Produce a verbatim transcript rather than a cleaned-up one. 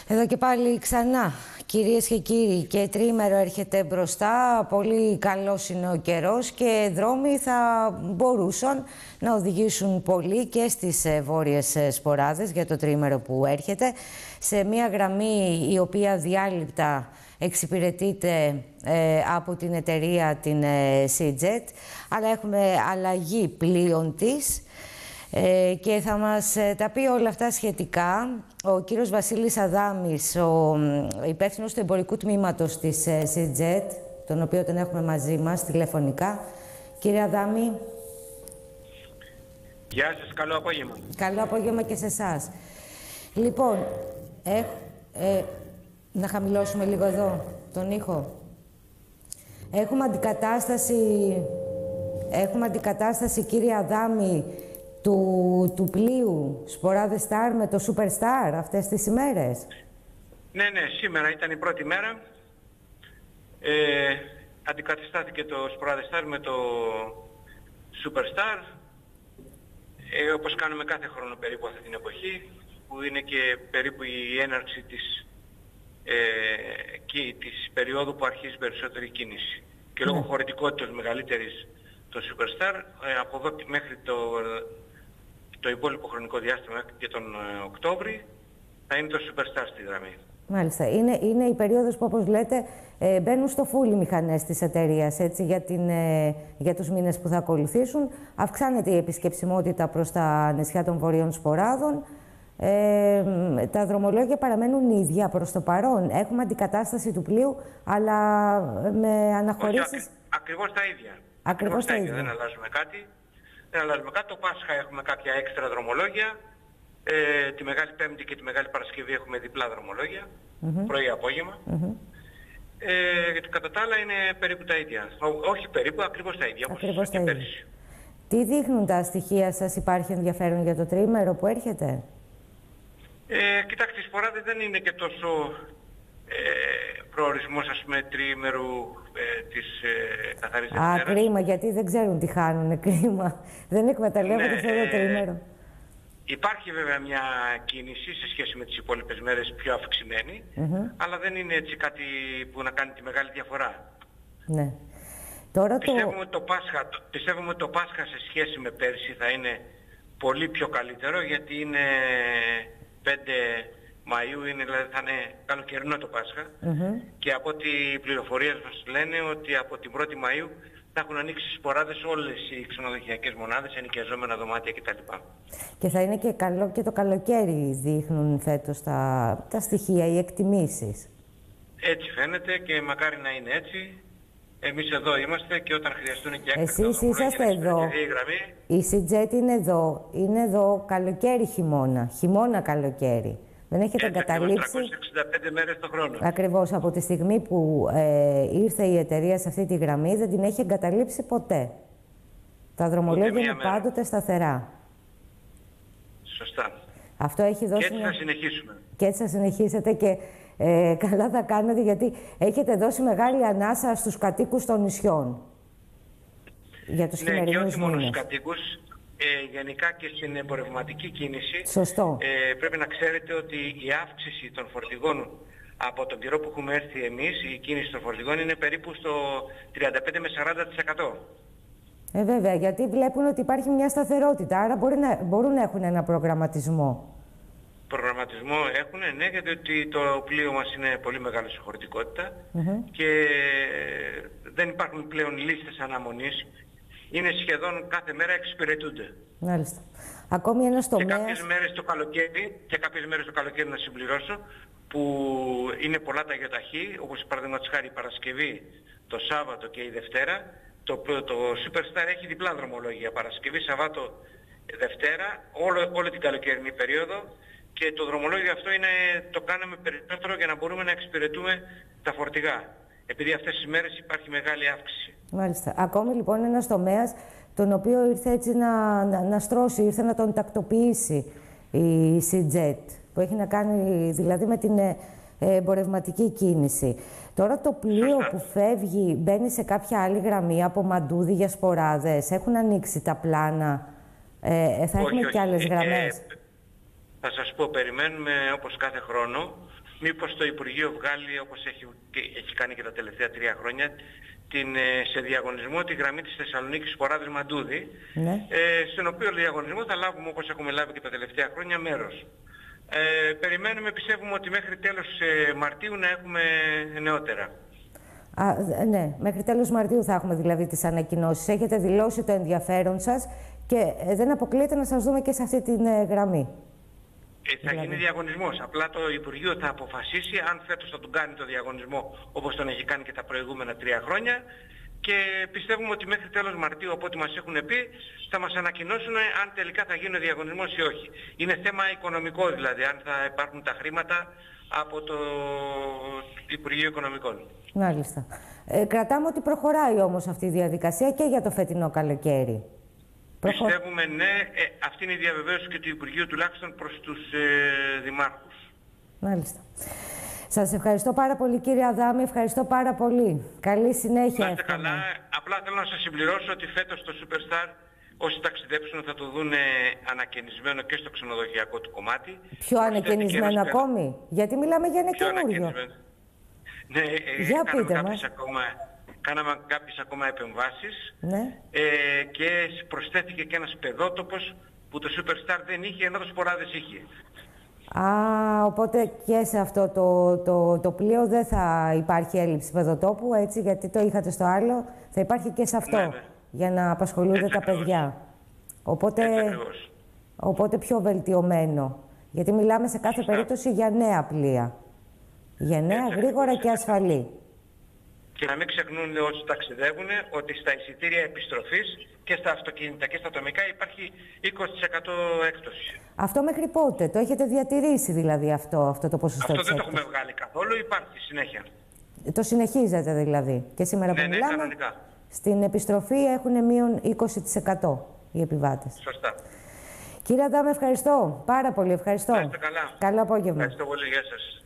Εδώ και πάλι ξανά, κυρίες και κύριοι, και τρίμερο έρχεται μπροστά. Πολύ καλός είναι ο καιρός και δρόμοι θα μπορούσαν να οδηγήσουν πολύ και στις βόρειες σποράδες για το τρίμερο που έρχεται. Σε μια γραμμή η οποία διάλειπτα εξυπηρετείται ε, από την εταιρεία την ε, SeaJet, αλλά έχουμε αλλαγή πλοίων της. Ε, και θα μας ε, τα πει όλα αυτά σχετικά ο κύριος Βασίλης Αδάμης, ο ε, υπεύθυνος του εμπορικού τμήματος της ε, SeaJet, τον οποίο τον έχουμε μαζί μας τηλεφωνικά. Κύριε Αδάμη. Γεια σας, καλό απόγευμα. Καλό απόγευμα και σε εσάς. Λοιπόν, ε, ε, να χαμηλώσουμε λίγο εδώ τον ήχο. Έχουμε αντικατάσταση, έχουμε αντικατάσταση κύριε Αδάμη, Του, του πλοίου Σποράδες Σταρ με το Superstar αυτές τις ημέρες. Ναι, ναι, σήμερα ήταν η πρώτη μέρα. Ε, αντικαταστάθηκε το Σποράδες Σταρ με το Superstar. Ε, όπως κάνουμε κάθε χρόνο περίπου αυτή την εποχή, που είναι και περίπου η έναρξη της, ε, και, της περίοδου που αρχίζει περισσότερη κίνηση. Και λόγω ναι. χωρητικότητας μεγαλύτερης το Superstar, ε, από εδώ μέχρι το... το υπόλοιπο χρονικό διάστημα και τον ε, Οκτώβρη θα είναι το Superstar στη γραμμή. Μάλιστα. Είναι, είναι η περίοδος που, όπως λέτε, ε, μπαίνουν στο φούλι οι μηχανές της εταιρείας, έτσι, για, την, ε, για τους μήνες που θα ακολουθήσουν. Αυξάνεται η επισκεψιμότητα προς τα νησιά των Βορείων Σποράδων. Ε, τα δρομολόγια παραμένουν ίδια προς το παρόν. Έχουμε αντικατάσταση του πλοίου, αλλά με αναχωρήσεις... Όχι, ακ, ακριβώς τα ίδια. Ακριβώς, ακριβώς τα ίδια. ίδια. Δεν αλλάζουμε κάτι. Δεν αλλάζουμε κάτι. Το Πάσχα έχουμε κάποια έξτρα δρομολόγια. Ε, τη Μεγάλη Πέμπτη και τη Μεγάλη Παρασκευή έχουμε διπλά δρομολόγια. Mm-hmm. Πρωί-απόγευμα. Mm-hmm. Ε, κατά τα άλλα είναι περίπου τα ίδια. Ό, όχι περίπου, ακριβώς τα ίδια. Ακριβώς όπως τα και ίδια. πέρυσι. Τι δείχνουν τα στοιχεία σας, υπάρχει ενδιαφέρον για το τρίμερο που έρχεται? Ε, κοιτάξτε, οι σποράδες δεν είναι και τόσο ε, προορισμός, ας πούμε, τριήμερου ε, της ε, καθαρής Δευτέρας. Α, κρίμα, γιατί δεν ξέρουν τι χάνουνε, κρίμα. Δεν εκμεταλλεύονται αυτό το τριήμερο. Υπάρχει βέβαια μια κίνηση σε σχέση με τις υπόλοιπες μέρες πιο αυξημένη, mm-hmm. αλλά δεν είναι έτσι κάτι που να κάνει τη μεγάλη διαφορά. Ναι. Τώρα πιστεύουμε, το... ότι το Πάσχα, το, πιστεύουμε ότι το Πάσχα σε σχέση με πέρσι θα είναι πολύ πιο καλύτερο, γιατί είναι πέντε Μαΐου, είναι, δηλαδή θα είναι καλοκαιρινό το Πάσχα, mm-hmm. και από ό,τι οι πληροφορίες μας λένε ότι από την πρώτη Μαΐου θα έχουν ανοίξει σποράδες όλες οι ξενοδοχειακές μονάδες, ενοικιαζόμενα δωμάτια κτλ. Και θα είναι και καλό και το καλοκαίρι, δείχνουν φέτος τα, τα στοιχεία, οι εκτιμήσεις. Έτσι φαίνεται και μακάρι να είναι έτσι. Εμείς εδώ είμαστε και όταν χρειαστούν και έκτακτα Εσείς είσαστε εδώ. Η SeaJet είναι εδώ. Είναι εδώ καλοκαίρι χειμώνα. Χειμώνα καλοκαίρι. Δεν έχετε εγκαταλείψει. τριακόσιες εξήντα πέντε μέρες το χρόνο. Ακριβώς. Από τη στιγμή που ε, ήρθε η εταιρεία σε αυτή τη γραμμή δεν την έχει εγκαταλείψει ποτέ. Τα δρομολόγια είναι πάντοτε σταθερά. Σωστά. Αυτό έχει δώσει. Και έτσι θα συνεχίσουμε. Και έτσι θα συνεχίσετε και ε, καλά θα κάνετε, γιατί έχετε δώσει μεγάλη ανάσα στους κατοίκους των νησιών. Για τους χειμερινούς μήνες. Ναι, και όχι μόνο στους κατοίκους. Ε, γενικά και στην εμπορευματική κίνηση. Σωστό. Ε, πρέπει να ξέρετε ότι η αύξηση των φορτηγών από τον καιρό που έχουμε έρθει εμείς, η κίνηση των φορτηγών είναι περίπου στο τριάντα πέντε με σαράντα τοις εκατό. Ε, βέβαια, γιατί βλέπουν ότι υπάρχει μια σταθερότητα, άρα μπορεί να, μπορούν να έχουν ένα προγραμματισμό. Προγραμματισμό έχουν, ναι, γιατί το πλοίο μας είναι πολύ μεγάλη σε χωρητικότητα, mm-hmm. και δεν υπάρχουν πλέον λίστες αναμονής. Είναι σχεδόν κάθε μέρα εξυπηρετούνται. Μάλιστα. Ακόμη ένας τομέας... Και κάποιες μέρες το καλοκαίρι, και κάποιες μέρες το καλοκαίρι να συμπληρώσω, που είναι πολλά τα γιοταχή, όπως παραδείγματος χάρη η Παρασκευή, το Σάββατο και η Δευτέρα, το, το Superstar έχει διπλά δρομολόγια, Παρασκευή, Σαββάτο, Δευτέρα, όλο, όλη την καλοκαιρινή περίοδο, και το δρομολόγιο αυτό είναι, το κάναμε περισσότερο για να μπορούμε να εξυπηρετούμε τα φορτηγά. Επειδή αυτές τις μέρες υπάρχει μεγάλη αύξηση. Μάλιστα. Ακόμη λοιπόν ένας τομέας τον οποίο ήρθε έτσι να, να, να στρώσει, ήρθε να τον τακτοποιήσει η SeaJet, που έχει να κάνει δηλαδή με την ε, εμπορευματική κίνηση. Τώρα το πλοίο Σωστά. που φεύγει μπαίνει σε κάποια άλλη γραμμή από Μαντούδι για σποράδες. Έχουν ανοίξει τα πλάνα, ε, θα όχι, έχουμε όχι. και άλλες ε, γραμμές. Ε, θα σας πω, περιμένουμε όπως κάθε χρόνο μήπως το Υπουργείο βγάλει, όπως έχει, έχει κάνει και τα τελευταία τρία χρόνια, την, ε, σε διαγωνισμό τη γραμμή της Θεσσαλονίκης Σποράδης Μαντούδη, ναι. ε, στον οποίο διαγωνισμό θα λάβουμε, όπως έχουμε λάβει και τα τελευταία χρόνια, μέρος. Ε, περιμένουμε, πιστεύουμε ότι μέχρι τέλος ε, Μαρτίου να έχουμε νεότερα. Α, ναι, μέχρι τέλος Μαρτίου θα έχουμε δηλαδή τις ανακοινώσεις. Έχετε δηλώσει το ενδιαφέρον σας και ε, δεν αποκλείεται να σας δούμε και σε αυτή τη ε, γραμμή. Ε, θα δηλαδή. γίνει διαγωνισμός. Απλά το Υπουργείο θα αποφασίσει αν φέτος θα τον κάνει το διαγωνισμό όπως τον έχει κάνει και τα προηγούμενα τρία χρόνια. Και πιστεύουμε ότι μέχρι τέλος Μαρτίου, από ό,τι μας έχουν πει, θα μας ανακοινώσουν αν τελικά θα γίνει ο διαγωνισμός ή όχι. Είναι θέμα οικονομικό δηλαδή, αν θα υπάρχουν τα χρήματα από το Υπουργείο Οικονομικών. Μάλιστα. Ε, κρατάμε ότι προχωράει όμως αυτή η διαδικασία και για το φετινό καλοκαίρι. Πιστεύουμε ναι, ε, αυτή είναι η διαβεβαίωση και του Υπουργείου τουλάχιστον προς τους ε, δημάρχους. Μάλιστα. Σας ευχαριστώ πάρα πολύ κύριε Αδάμη, ευχαριστώ πάρα πολύ. Καλή συνέχεια. Να είστε καλά. Απλά θέλω να σας συμπληρώσω ότι φέτος το Superstar όσοι ταξιδέψουν θα το δουν ανακαινισμένο και στο ξενοδοχειακό του κομμάτι. Πιο ανακαινισμένο ακόμη, γιατί μιλάμε για ένα καινούριο. Ναι, για κάναμε, πείτε κάποιες μας. ακόμα, κάναμε κάποιες ακόμα επεμβάσεις ναι. ε, και προσθέθηκε και ένας παιδότοπος που το Superstar δεν είχε, ενώ το Σποράδες είχε. Α, οπότε και σε αυτό το, το, το πλοίο δεν θα υπάρχει έλλειψη παιδοτόπου, έτσι, γιατί το είχατε στο άλλο, θα υπάρχει και σε αυτό, ναι, ναι. για να απασχολούνται έτσι τα ακριβώς. παιδιά. Οπότε, οπότε πιο βελτιωμένο, γιατί μιλάμε σε κάθε Σωστά. περίπτωση για νέα πλοία. Για νέα, έτσι γρήγορα ακριβώς. και ασφαλή. Και να μην ξεχνούν όσοι ταξιδεύουν ότι στα εισιτήρια επιστροφής και στα αυτοκίνητα και στα ατομικά υπάρχει είκοσι τοις εκατό έκπτωση. Αυτό μέχρι πότε, το έχετε διατηρήσει δηλαδή αυτό, αυτό το ποσοστό Αυτό της δεν το έκπτωσης. έχουμε βγάλει καθόλου, υπάρχει συνέχεια. Το συνεχίζετε δηλαδή. Και σήμερα ναι, που ναι, μιλάμε, κανονικά. στην επιστροφή έχουν μείον είκοσι τοις εκατό οι επιβάτες. Σωστά. Κύριε Αδάμη, ευχαριστώ. Πάρα πολύ ευχαριστώ. Να είστε καλά. Καλό απόγευμα. Ευχαριστώ πολύ. Γεια σας.